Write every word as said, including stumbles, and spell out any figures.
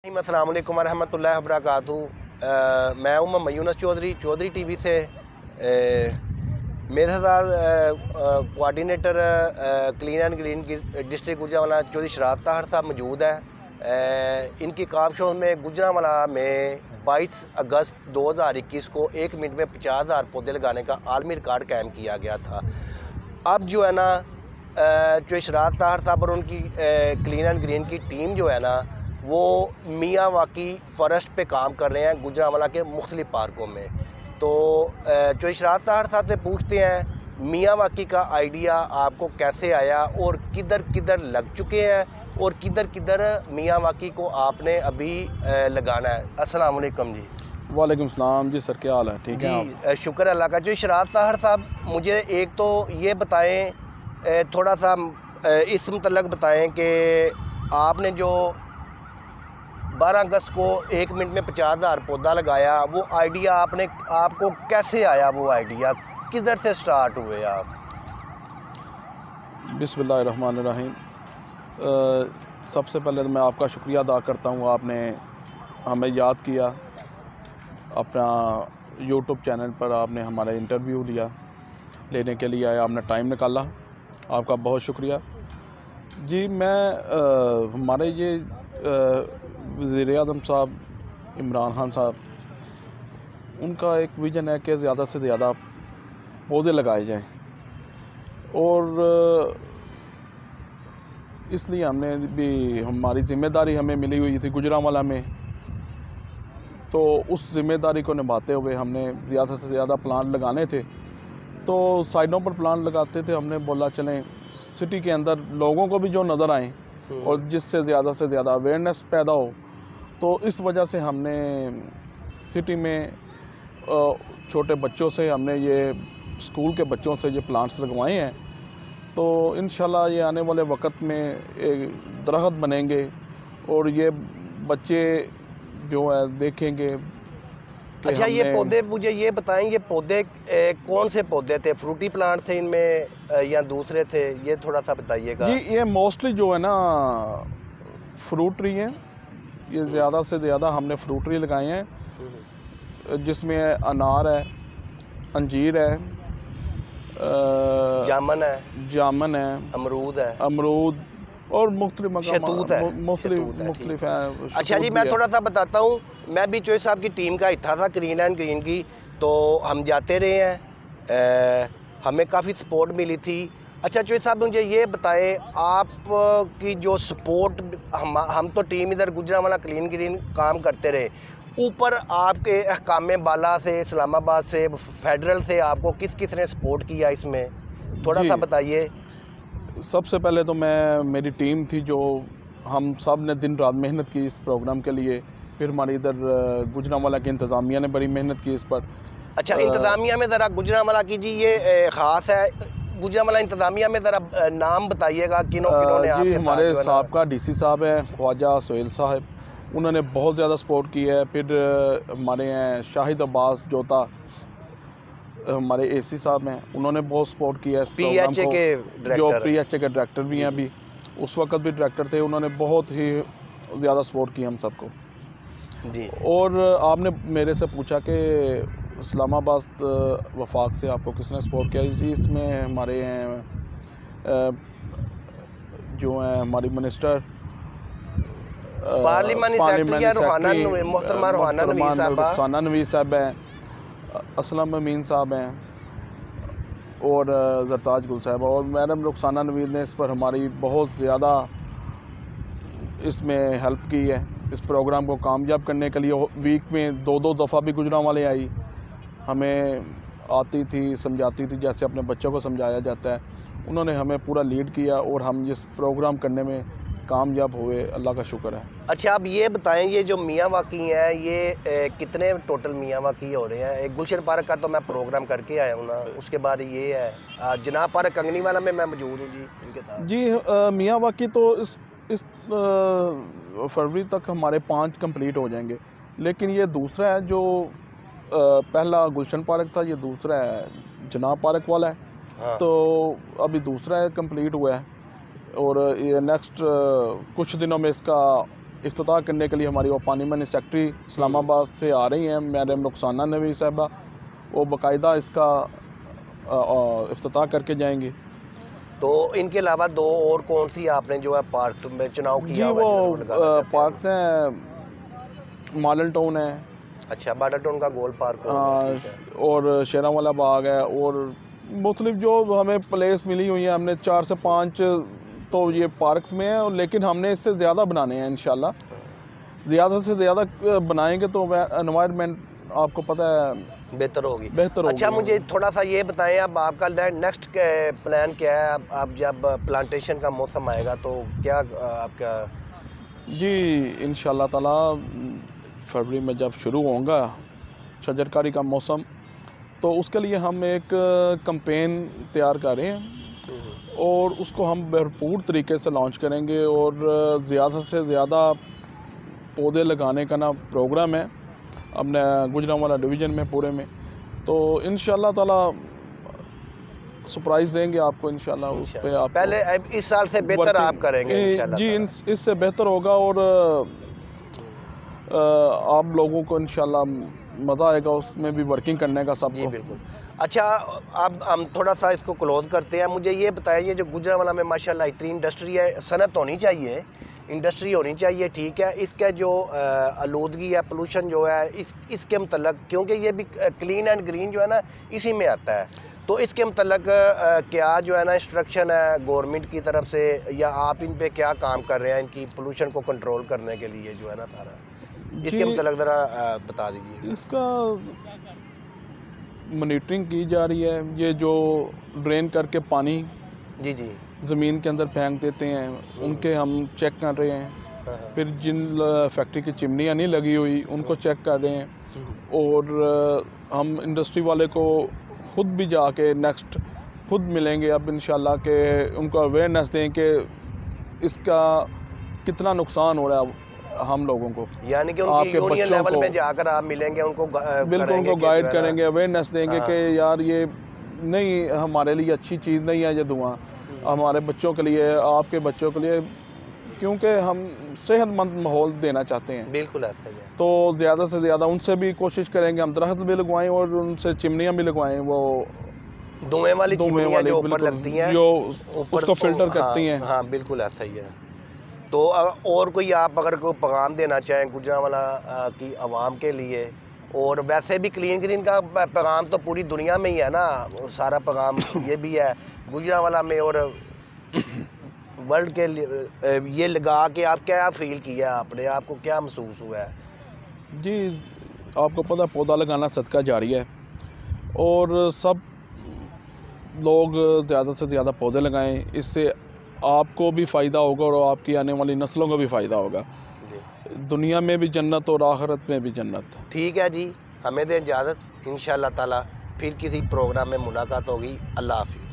अस्सलाम वालेकुम रहमतुल्लाहि व बरकातुहू। मैं हूँ मोहम्मद यूनुस चौधरी चौधरी टीवी से। अ, मेरे साथ कोऑर्डिनेटर क्लीन एंड ग्रीन की डिस्ट्रिक्ट गुजरांवाला चौधरी शरारत ताहर साहब मौजूद है। अ, इनकी काबशों में गुजरांवाला में बाईस अगस्त दो हज़ार इक्कीस को एक मिनट में पचास हज़ार पौधे लगाने का आलमी रिकॉर्ड कायम किया गया था। अब जो है ना चौधरी शरारत ताहर साहब और उनकी क्लीन एंड ग्रीन की टीम जो है ना वो मियाँ वाकी फॉरेस्ट पे काम कर रहे हैं गुजरांवाला के मुख्तलिफ पार्कों में। तो चौधरी शरारत ताहर साहब से पूछते हैं मियाँ वाकी का आइडिया आपको कैसे आया और किधर किधर लग चुके हैं और किधर किधर मियाँ वाकी को आपने अभी लगाना है। अस्सलाम वालेकुम जी। वालेकुम सलाम जी सर, क्या हाल है? ठीक है जी, शुक्र अल्लाह का। जो शरारत ताहर साहब मुझे एक तो ये बताएं, थोड़ा सा इस मतलब बताएं कि आपने जो बारह अगस्त को एक मिनट में पचास हज़ार पौधा लगाया, वो आइडिया आपने आपको कैसे आया? वो आइडिया किधर से स्टार्ट हुए आप? बिस्मिल्लाहिर्रहमानिर्रहीम। सबसे पहले तो मैं आपका शुक्रिया अदा करता हूँ, आपने हमें याद किया, अपना यूट्यूब चैनल पर आपने हमारा इंटरव्यू लिया, लेने के लिए आया, आपने टाइम निकाला, आपका बहुत शुक्रिया जी। मैं आ, हमारे ये वज़ीर-ए-आज़म साहब इमरान खान साहब, उनका एक विज़न है कि ज़्यादा से ज़्यादा पौधे लगाए जाएं, और इसलिए हमने भी हमारी ज़िम्मेदारी हमें मिली हुई थी गुजरांवाला में, तो उस ज़िम्मेदारी को निभाते हुए हमने ज़्यादा से ज़्यादा प्लांट लगाने थे। तो साइडों पर प्लांट लगाते थे। हमने बोला चलें सिटी के अंदर लोगों को भी जो नज़र आएँ और जिससे ज़्यादा से ज़्यादा अवेयरनेस पैदा हो, तो इस वजह से हमने सिटी में छोटे बच्चों से, हमने ये स्कूल के बच्चों से ये प्लांट्स लगवाए हैं। तो इंशाल्लाह ये आने वाले वक्त में एक दरख्त बनेंगे और ये बच्चे जो है देखेंगे। अच्छा, ये पौधे मुझे ये बताएं, ये पौधे ए, कौन से पौधे थे? फ्रूटी प्लांट थे इनमें या दूसरे थे? ये थोड़ा सा बताइएगा जी। ये मोस्टली जो है ना फ्रूट ट्री हैं, ये ज़्यादा से ज़्यादा हमने फ्रूट ट्री लगाए हैं, जिसमें अनार है, अंजीर है, जामन है जामन है, अमरूद है, अमरूद और मुख्तलिफ शतूत है, मुख्तलिफ है। अच्छा जी, मैं थोड़ा सा बताता हूँ। मैं भी चौधरी साहब की टीम का हिस्सा था क्लीन एंड ग्रीन की, तो हम जाते रहे हैं, आ, हमें काफ़ी सपोर्ट मिली थी। अच्छा चौधरी साहब मुझे ये बताएं, आप की जो सपोर्ट, हम हम तो टीम इधर गुजरांवाला क्लीन ग्रीन काम करते रहे, ऊपर आपके अहकाम बाला से, इस्लामाबाद से, फेडरल से आपको किस किस ने सपोर्ट किया इसमें, थोड़ा सा बताइए। सबसे पहले तो मैं, मेरी टीम थी जो हम सब ने दिन रात मेहनत की इस प्रोग्राम के लिए। फिर हमारी इधर गुजरांवाला की इंतज़ामिया ने बड़ी मेहनत की इस पर। अच्छा, इंतज़ामिया में ज़रा गुजरांवाला की जी ये ख़ास है, गुजरांवाला इंतज़ामिया में ज़रा नाम बताइएगा किन्हों किन्हों ने आपके साथ? हमारे साहब का डी सी साहब हैं ख्वाजा सोहेल साहब, उन्होंने बहुत ज़्यादा सपोर्ट की है। फिर हमारे हैं शाहिद अब्बास जोता, हमारे एसी साहब हैं, उन्होंने बहुत सपोर्ट किया है इस प्रोग्राम को, जो पी एच ए के डायरेक्टर भी हैं अभी, उस वक्त भी डायरेक्टर थे, उन्होंने बहुत ही ज़्यादा सपोर्ट किया हम सबको जी। और आपने मेरे से पूछा कि इस्लामाबाद वफाक से आपको किसने सपोर्ट किया? इसी इसमें हमारे हैं जो हैं हमारी मिनिस्टर पार्लिमानी सेक्रेटरी मोहतरमा रुखसाना नवीस साहब हैं, असलम अमीन साहब हैं और जरताज गुल साहब, और मैडम रुखसाना नवीस ने इस पर हमारी बहुत ज़्यादा इसमें हेल्प की है इस प्रोग्राम को कामयाब करने के लिए। वीक में दो दो दफ़ा भी गुजरांवाले आई, हमें आती थी, समझाती थी जैसे अपने बच्चों को समझाया जाता है। उन्होंने हमें पूरा लीड किया और हम इस प्रोग्राम करने में कामयाब हुए, अल्लाह का शुक्र है। अच्छा, आप ये बताएं, ये जो मियाँ वाकी हैं, ये ए, कितने टोटल मियाँ वाकी हो रहे हैं? एक गुलशन पार्क का तो मैं प्रोग्राम करके आया हूँ ना, उसके बाद ये है जनाब पार्क कंगनीवाला में मैं मौजूद हूँ जी इनके साथ। जी, मियाँ वाकी तो इस इस फरवरी तक हमारे पाँच कंप्लीट हो जाएंगे, लेकिन ये दूसरा है जो आ, पहला गुलशन पार्क था, ये दूसरा है जनाब पार्क वाला है। हाँ। तो अभी दूसरा है कंप्लीट हुआ है और ये नेक्स्ट कुछ दिनों में इसका इफ्तिताह करने के लिए हमारी वो पानी मैनी सेक्रेटरी इस्लामाबाद से आ रही हैं, मैडम रुखसाना नबी साहिबा। वो बाकायदा इसका इफ्तिताह करके जाएंगी। तो इनके अलावा दो और कौन सी आपने जो है पार्क्स में चुनाव किया जी हुआ वो है, लगाना चाहते हैं? पार्क्स हैं, मॉडल टाउन है, अच्छा, मॉडल टाउन का गोल पार्क हो आ, गया, ठीक है। और शेरावाला बाग है, और मुख्तलिफ जो हमें प्लेस मिली हुई है, हमने चार से पाँच तो ये पार्क्स में है, लेकिन हमने इससे ज़्यादा बनाने हैं इंशाल्लाह। ज़्यादा से ज़्यादा बनाएंगे तो एनवायरनमेंट आपको पता है बेहतर होगी, बेहतर होगी। अच्छा मुझे थोड़ा सा ये बताएं, अब आपका नेक्स्ट प्लान क्या है? अब आप जब प्लांटेशन का मौसम आएगा तो क्या आपका? जी इंशाल्लाह ताला फरवरी में जब शुरू होगा शजरकारी का मौसम, तो उसके लिए हम एक कैंपेन तैयार कर रहे हैं और उसको हम भरपूर तरीके से लॉन्च करेंगे, और ज़्यादा से ज़्यादा पौधे लगाने का ना प्रोग्राम है अपने गुजरांवाला डिवीज़न में पूरे में। तो इंशाल्लाह ताला सरप्राइज़ देंगे आपको इंशाल्लाह, उस पे आप पहले इस साल से बेहतर आप करेंगे इंशाल्लाह। जी इससे बेहतर होगा, और आप लोगों को इंशाल्लाह मज़ा आएगा उसमें भी वर्किंग करने का सबको। जी बिल्कुल। अच्छा, अब हम थोड़ा सा इसको क्लोज करते हैं। मुझे ये बताइए, जो गुजरांवाला में माशाल्लाह इतनी इंडस्ट्री है, सनत होनी चाहिए, इंडस्ट्री होनी चाहिए, ठीक है, इसका जो आलूदगी है, पोल्यूशन जो है, इस इसके मतलब, क्योंकि ये भी क्लीन एंड ग्रीन जो है ना इसी में आता है, तो इसके मतलब क्या जो है ना इंस्ट्रक्शन है गवर्नमेंट की तरफ से, या आप इन पे क्या काम कर रहे हैं इनकी पोल्यूशन को कंट्रोल करने के लिए जो है ना सारा, इसके मतलब ज़रा बता दीजिए। इसका मॉनिटरिंग की जा रही है, ये जो ड्रेन करके पानी जी जी ज़मीन के अंदर फेंक देते हैं उनके हम चेक कर रहे हैं, फिर जिन फैक्ट्री की चिमनियाँ नहीं लगी हुई उनको चेक कर रहे हैं, और हम इंडस्ट्री वाले को खुद भी जाके नेक्स्ट खुद मिलेंगे अब इंशाल्लाह के उनको अवेयरनेस दें कि इसका कितना नुकसान हो रहा है हम लोगों को, यानी कि उनकी यूनियन लेवल में जाकर आप मिलेंगे, उनको बिल्कुल उनको गाइड करेंगे, अवेयरनेस देंगे कि यार ये नहीं हमारे लिए अच्छी चीज़ नहीं है ये धुआं, हमारे बच्चों के लिए, आपके बच्चों के लिए, क्योंकि हम सेहतमंद माहौल देना चाहते हैं। बिल्कुल ऐसा ही है। तो ज़्यादा से ज़्यादा उनसे भी कोशिश करेंगे, हम दरख्त भी लगवाएं और उनसे चिमनियाँ भी लगवाएं, वो धुएं वाली चिमनियाँ जो ऊपर लगती हैं, जो उसको फिल्टर करती हैं। हाँ बिल्कुल ऐसा ही है। तो और कोई आप अगर कोई पैगाम देना चाहें गुजरांवाला की आवाम के लिए, और वैसे भी क्लीन ग्रीन का पैगाम तो पूरी दुनिया में ही है ना, सारा पैगाम ये भी है गुजरांवाला में, और वर्ल्ड के लिए ये लगा के आप क्या फील किया आपने, आपको क्या महसूस हुआ है? जी आपको पता पौधा लगाना सदका जारी है, और सब लोग ज़्यादा से ज़्यादा पौधे लगाएं, इससे आपको भी फ़ायदा होगा और आपकी आने वाली नस्लों को भी फ़ायदा होगा, दुनिया में भी जन्नत और आखिरत में भी जन्नत। ठीक है जी, हमें दें इजाज़त, इंशाअल्लाह ताला फिर किसी प्रोग्राम में मुलाकात होगी। अल्लाह हाफ़िज़।